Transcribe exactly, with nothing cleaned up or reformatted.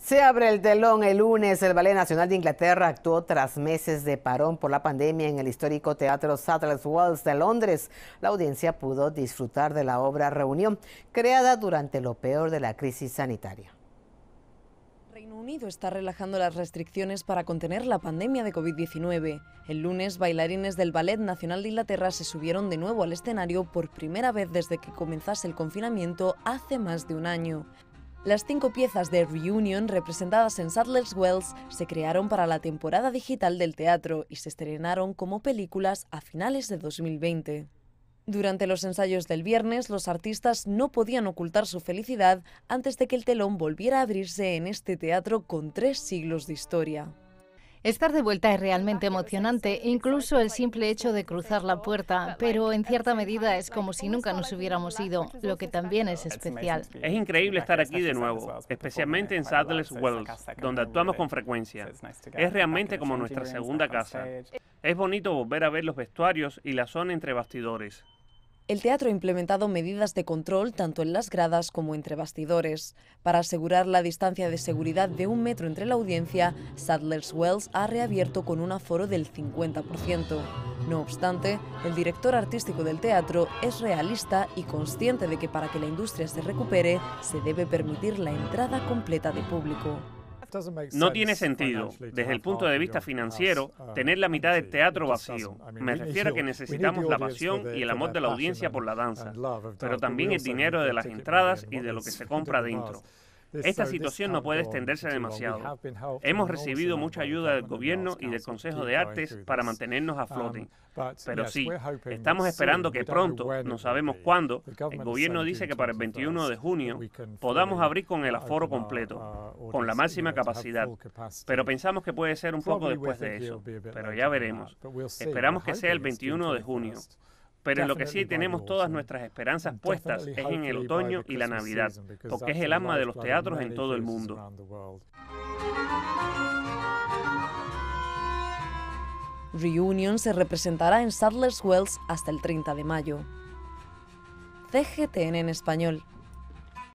Se abre el telón el lunes. El Ballet Nacional de Inglaterra actuó tras meses de parón por la pandemia en el histórico Teatro Sadler's Wells de Londres. La audiencia pudo disfrutar de la obra Reunión, creada durante lo peor de la crisis sanitaria. Reino Unido está relajando las restricciones para contener la pandemia de COVID diecinueve. El lunes, bailarines del Ballet Nacional de Inglaterra se subieron de nuevo al escenario por primera vez desde que comenzase el confinamiento hace más de un año. Las cinco piezas de Reunion, representadas en Sadler's Wells, se crearon para la temporada digital del teatro y se estrenaron como películas a finales de dos mil veinte. Durante los ensayos del viernes, los artistas no podían ocultar su felicidad antes de que el telón volviera a abrirse en este teatro con tres siglos de historia. Estar de vuelta es realmente emocionante, incluso el simple hecho de cruzar la puerta, pero en cierta medida es como si nunca nos hubiéramos ido, lo que también es especial. Es increíble estar aquí de nuevo, especialmente en Sadler's Wells, donde actuamos con frecuencia. Es realmente como nuestra segunda casa. Es bonito volver a ver los vestuarios y la zona entre bastidores. El teatro ha implementado medidas de control tanto en las gradas como entre bastidores. Para asegurar la distancia de seguridad de un metro entre la audiencia, Sadler's Wells ha reabierto con un aforo del cincuenta por ciento. No obstante, el director artístico del teatro es realista y consciente de que para que la industria se recupere, se debe permitir la entrada completa de público. No tiene sentido, desde el punto de vista financiero, tener la mitad del teatro vacío. Me refiero a que necesitamos la pasión y el amor de la audiencia por la danza, pero también el dinero de las entradas y de lo que se compra dentro. Esta situación no puede extenderse demasiado. Hemos recibido mucha ayuda del gobierno y del Consejo de Artes para mantenernos a flote. Pero sí, estamos esperando que pronto, no sabemos cuándo, el gobierno dice que para el veintiuno de junio podamos abrir con el aforo completo, con la máxima capacidad. Pero pensamos que puede ser un poco después de eso, pero ya veremos. Esperamos que sea el veintiuno de junio. Pero en lo que sí tenemos todas nuestras esperanzas puestas es en el otoño y la Navidad, porque es el alma de los teatros en todo el mundo. Reunion se representará en Sadler's Wells hasta el treinta de mayo. C G T N en español.